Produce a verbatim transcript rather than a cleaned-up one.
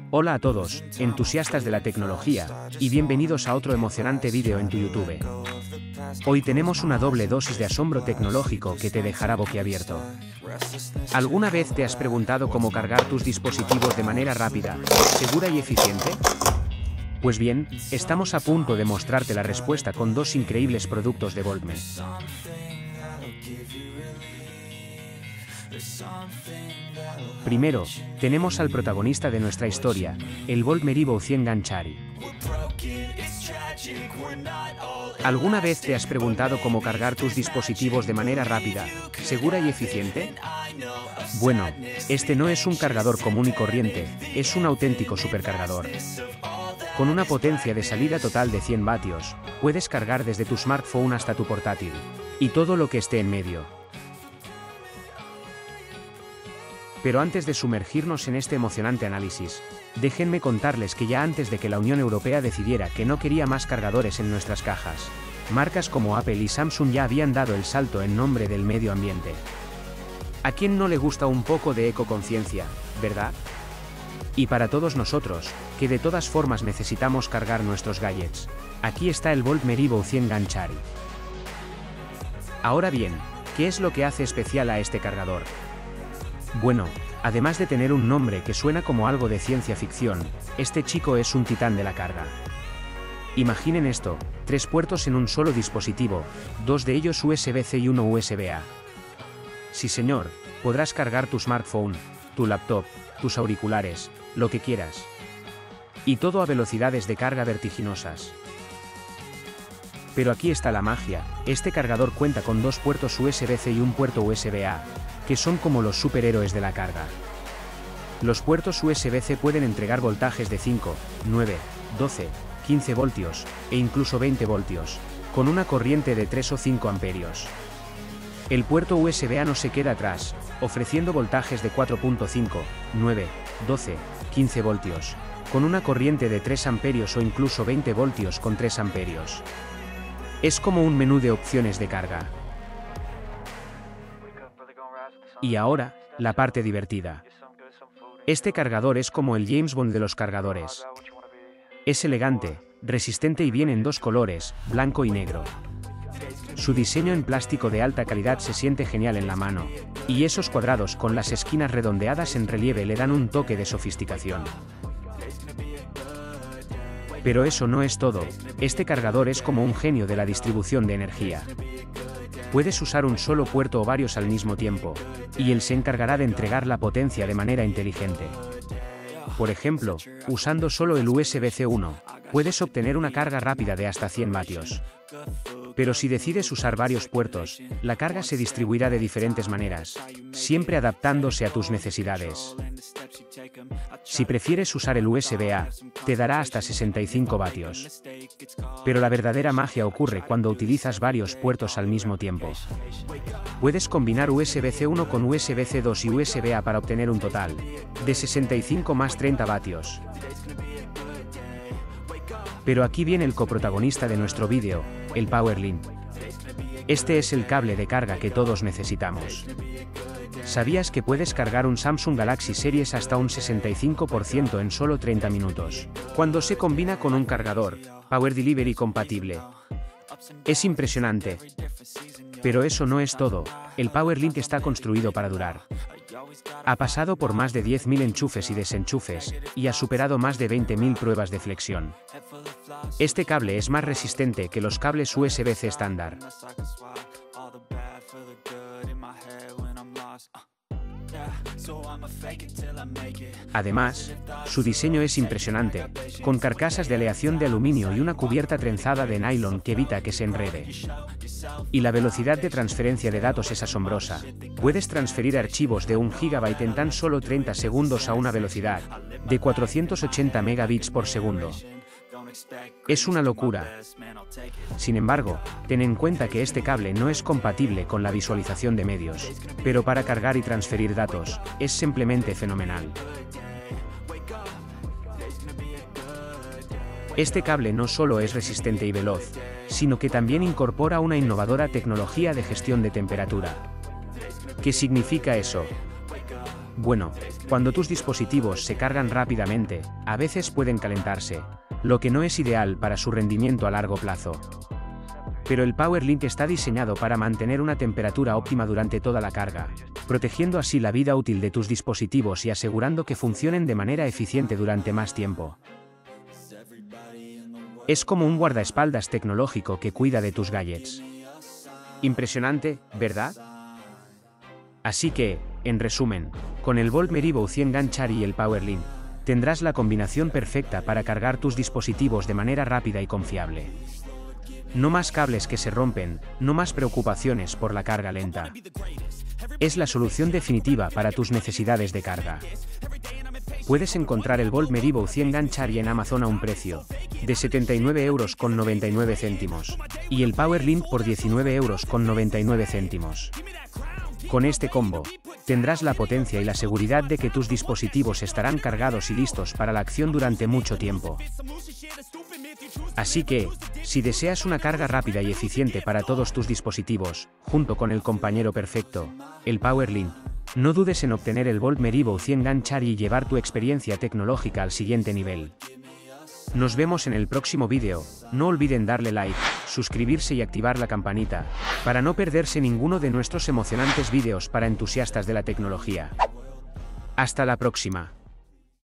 Hola a todos, entusiastas de la tecnología, y bienvenidos a otro emocionante vídeo en tu YouTube. Hoy tenemos una doble dosis de asombro tecnológico que te dejará boquiabierto. ¿Alguna vez te has preguntado cómo cargar tus dispositivos de manera rápida, segura y eficiente? Pues bien, estamos a punto de mostrarte la respuesta con dos increíbles productos de Voltme. Primero, tenemos al protagonista de nuestra historia, el Voltme Evo cien Ganchari. ¿Alguna vez te has preguntado cómo cargar tus dispositivos de manera rápida, segura y eficiente? Bueno, este no es un cargador común y corriente, es un auténtico supercargador. Con una potencia de salida total de cien vatios, puedes cargar desde tu smartphone hasta tu portátil, y todo lo que esté en medio. Pero antes de sumergirnos en este emocionante análisis, déjenme contarles que ya antes de que la Unión Europea decidiera que no quería más cargadores en nuestras cajas, marcas como Apple y Samsung ya habían dado el salto en nombre del medio ambiente. ¿A quién no le gusta un poco de ecoconciencia, verdad? Y para todos nosotros, que de todas formas necesitamos cargar nuestros gadgets, aquí está el Voltme Evo cien Ganchari. Ahora bien, ¿qué es lo que hace especial a este cargador? Bueno, además de tener un nombre que suena como algo de ciencia ficción, este chico es un titán de la carga. Imaginen esto, tres puertos en un solo dispositivo, dos de ellos U S B C y uno U S B A. Sí señor, podrás cargar tu smartphone, tu laptop, tus auriculares, lo que quieras. Y todo a velocidades de carga vertiginosas. Pero aquí está la magia, este cargador cuenta con dos puertos U S B C y un puerto U S B A, que son como los superhéroes de la carga. Los puertos U S B C pueden entregar voltajes de cinco, nueve, doce, quince voltios, e incluso veinte voltios, con una corriente de tres o cinco amperios. El puerto U S B A no se queda atrás, ofreciendo voltajes de cuatro punto cinco, nueve, doce, quince voltios, con una corriente de tres amperios o incluso veinte voltios con tres amperios. Es como un menú de opciones de carga. Y ahora, la parte divertida. Este cargador es como el James Bond de los cargadores. Es elegante, resistente y viene en dos colores, blanco y negro. Su diseño en plástico de alta calidad se siente genial en la mano, y esos cuadrados con las esquinas redondeadas en relieve le dan un toque de sofisticación. Pero eso no es todo, este cargador es como un genio de la distribución de energía. Puedes usar un solo puerto o varios al mismo tiempo, y él se encargará de entregar la potencia de manera inteligente. Por ejemplo, usando solo el U S B C uno, puedes obtener una carga rápida de hasta cien vatios. Pero si decides usar varios puertos, la carga se distribuirá de diferentes maneras, siempre adaptándose a tus necesidades. Si prefieres usar el U S B A, te dará hasta sesenta y cinco vatios. Pero la verdadera magia ocurre cuando utilizas varios puertos al mismo tiempo. Puedes combinar U S B C uno con U S B C dos y U S B A para obtener un total de sesenta y cinco más treinta vatios. Pero aquí viene el coprotagonista de nuestro vídeo, el PowerLink. Este es el cable de carga que todos necesitamos. ¿Sabías que puedes cargar un Samsung Galaxy Series hasta un sesenta y cinco por ciento en solo treinta minutos, cuando se combina con un cargador Power Delivery compatible? Es impresionante. Pero eso no es todo, el PowerLink está construido para durar. Ha pasado por más de diez mil enchufes y desenchufes, y ha superado más de veinte mil pruebas de flexión. Este cable es más resistente que los cables U S B C estándar. Además, su diseño es impresionante, con carcasas de aleación de aluminio y una cubierta trenzada de nylon que evita que se enrede. Y la velocidad de transferencia de datos es asombrosa. Puedes transferir archivos de un gigabyte en tan solo treinta segundos a una velocidad de cuatrocientos ochenta megabits por segundo. Es una locura. Sin embargo, ten en cuenta que este cable no es compatible con la visualización de medios, pero para cargar y transferir datos, es simplemente fenomenal. Este cable no solo es resistente y veloz, sino que también incorpora una innovadora tecnología de gestión de temperatura. ¿Qué significa eso? Bueno, cuando tus dispositivos se cargan rápidamente, a veces pueden calentarse, lo que no es ideal para su rendimiento a largo plazo. Pero el PowerLink está diseñado para mantener una temperatura óptima durante toda la carga, protegiendo así la vida útil de tus dispositivos y asegurando que funcionen de manera eficiente durante más tiempo. Es como un guardaespaldas tecnológico que cuida de tus gadgets. Impresionante, ¿verdad? Así que, en resumen, con el Volt Merivo cien Ganchar y el PowerLink, tendrás la combinación perfecta para cargar tus dispositivos de manera rápida y confiable. No más cables que se rompen, no más preocupaciones por la carga lenta. Es la solución definitiva para tus necesidades de carga. Puedes encontrar el Volt Merivo cien Ganchar en Amazon a un precio de setenta y nueve euros con noventa y nueve céntimos y el PowerLink por diecinueve euros con noventa y nueve céntimos. Con este combo, tendrás la potencia y la seguridad de que tus dispositivos estarán cargados y listos para la acción durante mucho tiempo. Así que, si deseas una carga rápida y eficiente para todos tus dispositivos, junto con el compañero perfecto, el PowerLink, no dudes en obtener el Volt Merivo cien Ganchar y llevar tu experiencia tecnológica al siguiente nivel. Nos vemos en el próximo vídeo. No olviden darle like, suscribirse y activar la campanita, para no perderse ninguno de nuestros emocionantes vídeos para entusiastas de la tecnología. Hasta la próxima.